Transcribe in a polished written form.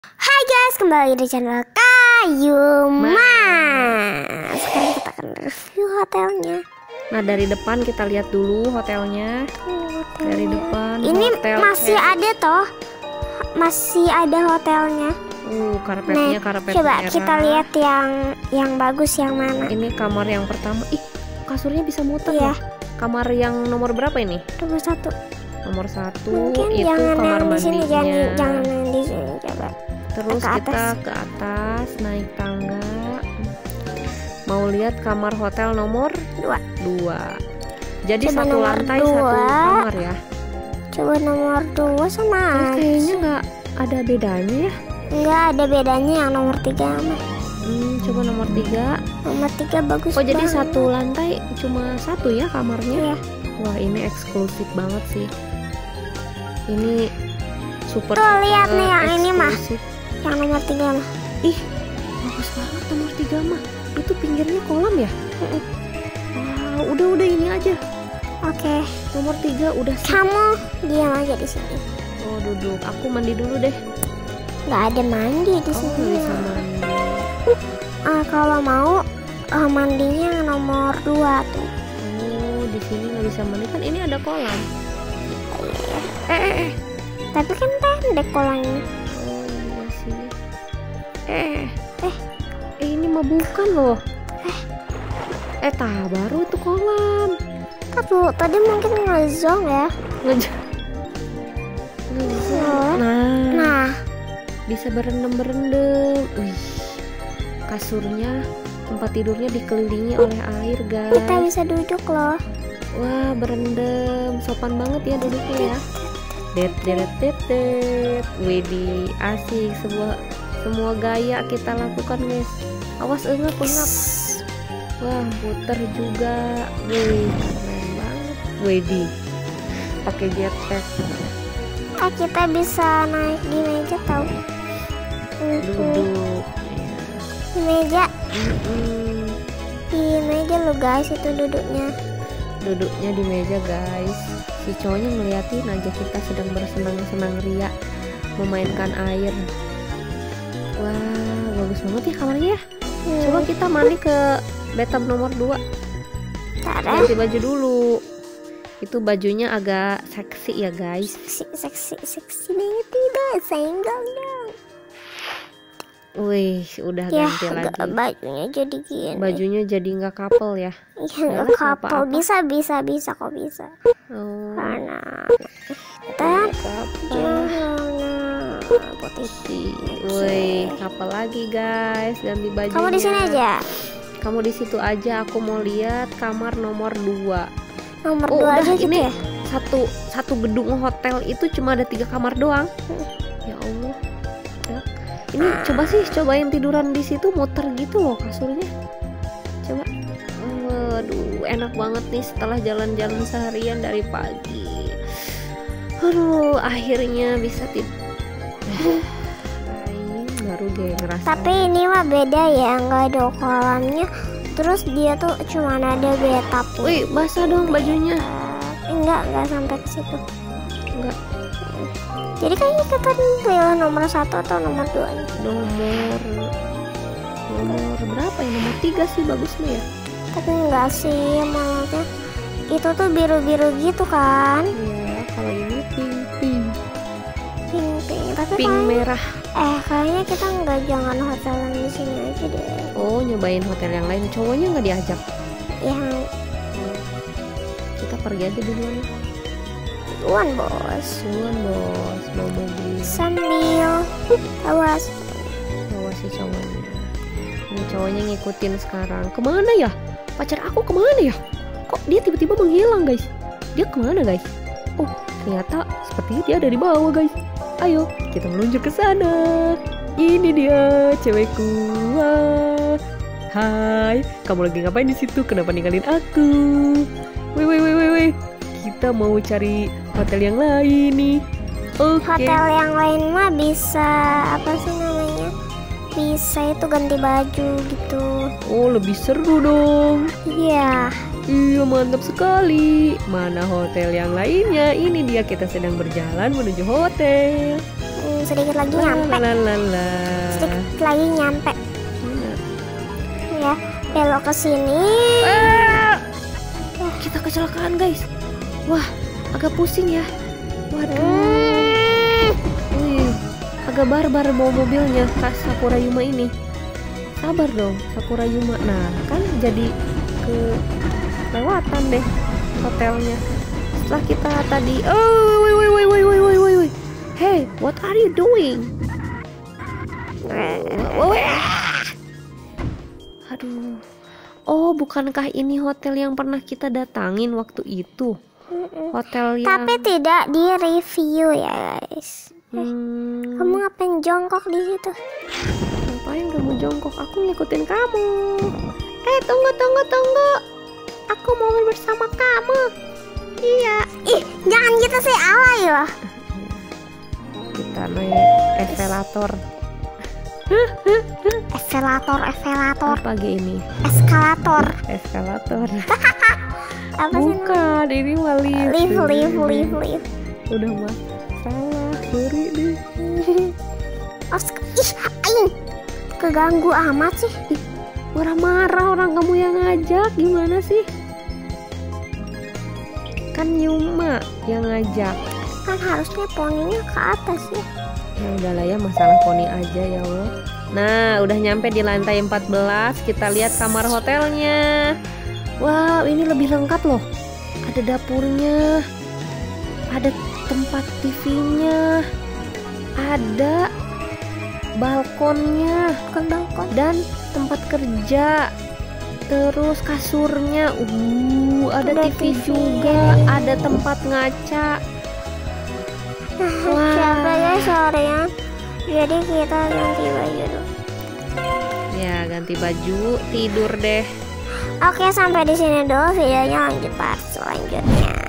Hai guys, kembali di channel Kayuma. Sekarang kita akan review hotelnya. Nah, dari depan kita lihat dulu hotelnya. Dari depan. Ini hotel masih ada toh, masih ada hotelnya. Karpetnya Nah, karpet coba merah. kita lihat yang bagus yang mana. Ini kamar yang pertama. Ih, kasurnya bisa muter Iya. ya. Kamar yang nomor berapa ini? Nomor 1. Nomor 1 Mungkin itu jangan kamar yang di sini, mandinya. jangan yang di sini. Coba. Terus ke kita atas. ke atas naik tangga. Mau lihat kamar hotel nomor 2. Jadi Coba satu nomor lantai 2. satu kamar ya. Coba nomor 2 sama aja. Kayaknya nggak ada bedanya ya. Nggak ada bedanya yang nomor 3 mah. Coba nomor 3. Nomor 3 bagus Oh, jadi banget. satu lantai cuma satu ya kamarnya? Iya. Wah, ini eksklusif banget sih. Ini super. Tuh, lihat nih yang ini mah. eksklusif. Yang nomor 3 mah. Ih, bagus banget nomor 3 mah. Itu pinggirnya kolam ya? Wow, udah ini aja. Oke. Nomor 3 udah sip. Kamu diam aja di sini. Oh, duduk. Aku mandi dulu deh. Nggak ada mandi di Oh, sini. nggak bisa mandi. Kalau mau mandinya yang nomor 2 tuh. Oh, di sini nggak bisa mandi kan? Ini ada kolam. Tapi kan pendek kolamnya. Oh, iya sih. Ini mah bukan loh. Baru itu kolam. Tadi mungkin ngezong ya. Nge- Nah, Nah, bisa berendam. Wih, kasurnya, tempat tidurnya dikelilingi oleh air, guys. kita bisa duduk loh. Wah, berendam, sopan banget ya duduknya ya. Det. Widih, asik. Semua gaya kita lakukan, guys. Awas pengap. Wah, puter juga. Wih, keren banget. Widih, pakai jetpack. Kita bisa naik di meja tahu. Duduk. Di meja. Mm-mm. Di meja lo guys, itu duduknya. Duduknya di meja, guys. Si cowoknya ngeliatin aja kita sedang bersenang-senang ria memainkan air. Wah, bagus banget ya kamarnya ya. Coba kita mandi ke bathtub nomor 2. Ntar Ganti baju dulu. Itu bajunya agak seksi ya, guys. seksi banget tidak senggol dong. Wih, udah Ya, ganti lagi. bajunya jadi gini. Bajunya jadi nggak couple ya. Iya, Nggak nggak apa-apa. couple. Bisa kok bisa. Oh, Karena kita couple. putih. Wih, couple lagi, guys. Ganti bajunya. Kamu di sini aja. Kamu di situ aja. Aku mau lihat kamar nomor 2. Nomor Oh, 2 udah, aja gitu ini ya. satu gedung hotel itu cuma ada 3 kamar doang. Ya Allah. Ya. Ini cobain tiduran di situ, muter gitu loh kasurnya. Coba. Waduh, enak banget nih setelah jalan-jalan seharian dari pagi. Aduh, akhirnya bisa tidur. Baru deh ngerasa. Tapi ini mah beda ya, nggak ada kolamnya. Terus dia tuh cuma ada bathtub. Wih, basah dong bajunya. Enggak sampai ke situ. Enggak. Jadi kayaknya kita pilih nomor 1 atau nomor 2 nih. Nomor berapa ya? Nomor 3 sih bagusnya ya. Tapi enggak sih, maksudnya itu tuh biru-biru gitu kan. Iya, kalau ini pink. Pink. Tapi Pink kayaknya, merah. kayaknya kita jangan hotelan di sini aja deh. Oh, nyobain hotel yang lain. Cowoknya nggak diajak. Yang Kita pergi aja duluan. duluan bos. Bawa mobil. Sambil awas. Bawa si cowoknya. Ini cowoknya ngikutin sekarang. Kemana ya? Pacar aku kemana ya? Kok dia tiba-tiba menghilang, guys? Dia kemana, guys? Oh, ternyata sepertinya dia ada di bawah, guys. Ayo, kita meluncur ke sana. Ini dia cewekku. Wah. Hai, kamu lagi ngapain di situ? Kenapa ninggalin aku? Wih. Kita mau cari hotel yang lain nih. Oke. Hotel yang lain mah bisa apa sih namanya? Bisa itu ganti baju gitu. Oh, lebih seru dong. Iya. Iya, mantap sekali. Mana hotel yang lainnya? Ini dia, kita sedang berjalan menuju hotel. sedikit lagi nyampe. Sedikit lagi nyampe. Ya, belok ke sini. Kita kecelakaan guys. Wah, agak pusing ya. Waduh. Wih, agak barbar bawa mobilnya Kak Sakura Yuma ini. Sabar dong Sakura Yuma. Nah kan jadi kelewatan deh hotelnya. Setelah kita tadi woi. Hey, what are you doing? Aduh. Oh, bukankah ini hotel yang pernah kita datangin waktu itu? Hotel yang... Tapi tidak di review ya guys. Kamu ngapain jongkok di situ? Ngapain kamu jongkok? Aku ngikutin kamu. Tunggu. Aku mau bersama kamu. Iya. Ih, jangan gitu sih, alay loh. Kita naik eskalator. Eskalator. Apa ini? Eskalator. Apa sih? Bukan, ini mah Lift. Udah mah salah, sorry deh. Aing, keganggu amat sih. Marah-marah orang kamu yang ngajak, gimana sih? Kan Yuma yang ngajak. Kan harusnya poninya ke atas ya. Ya udahlah ya, masalah poni aja ya Allah. Nah, udah nyampe di lantai 14. Kita lihat kamar hotelnya. Wow, ini lebih lengkap loh. Ada dapurnya, ada tempat TV-nya, ada balkonnya, Bukan balkon. dan tempat kerja. Terus kasurnya, ada TV juga, ada tempat ngaca. Wah. Siapa ya sorean? Jadi kita ganti baju dulu. Ya, ganti baju, tidur deh. Oke, sampai di sini dulu videonya, lanjut part selanjutnya.